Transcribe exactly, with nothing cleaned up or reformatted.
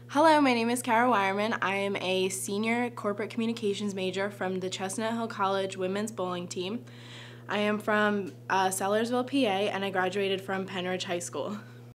Hello, my name is Kara Wireman. I am a senior corporate communications major from the Chestnut Hill College women's bowling team. I am from uh, Sellersville, P A, and I graduated from Penridge High School.